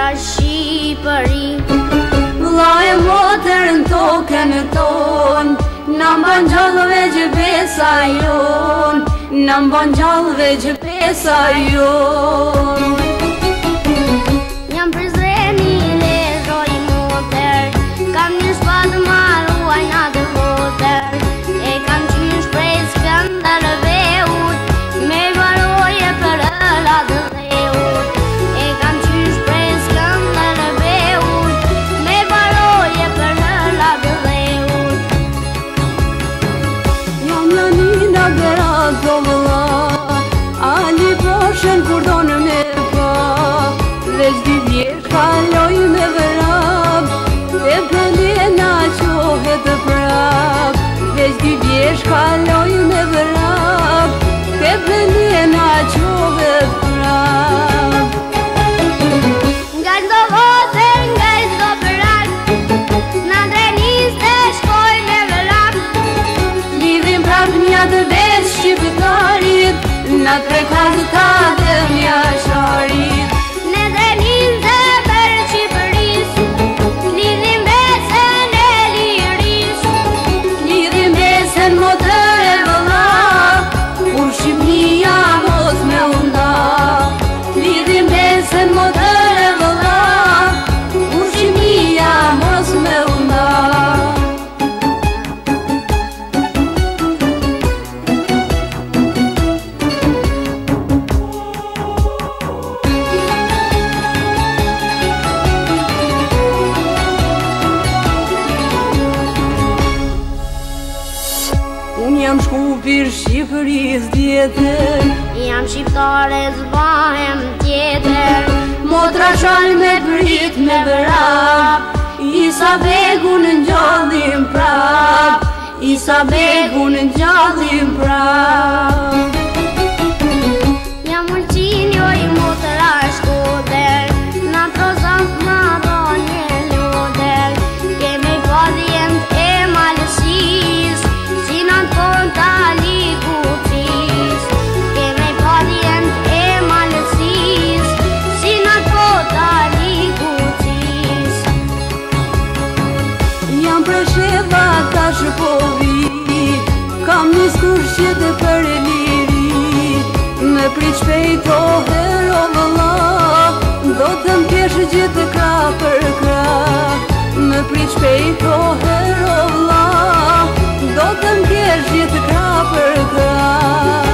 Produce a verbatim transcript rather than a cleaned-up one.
Shqipëri. Vlla e motër në tokën tonë, na mban gjallëve që besa jon, na mban gjallëve që besa jon. Jam Prizreni, lezoj motër, kam një shpatë maruaj nga të votër, e kam qysh prej skënderve ut, me varoje për ëllat dhe ut, e kam qysh prej skënderve ut, me varoje për ëllat dhe ut. Jam Janina Berato vlla, Ali Poshën kur donë me pa, veç dy vjeç kaloj me vrap, e Pelena qohet prap, veç dy vjeç kaloj me vrap, e Pelena qohet prap. Nga çdo votër, nga çdo përak, na dreniste shkoj me vrap. Lidhim prap një të veç shqiptarit, na tre kazëta dhe mja sharit. Ne dreniste për Shqipëris, lidhim besën e liris. Lidhim besën motër e vëlla, kur Shqipnia mos me unda. Lidhim besën motër e vëlla, kur Shqipnia mos me unda. Unë jam shkupir Shqipëris djetër, Jam shqiptare zbahem tjetër, motra shal me prit me vrap, Isa begun në gjallim prap, Isa begun në gjallim prap. jam ulqin jo i motra shkoder, na trozant ma do një luder, keme padjent e malësis, si na të konta liku cis, keme padjent e malësis, si na të konta liku cis. Jam presheva tash po vi, kam një skurqet e për e liri, me prit shpejt o hero vëlla, do të m'kesh gjithë kra për kra, me prit shpejt o hero vëlla, do të m'kesh gjithë kra për kra.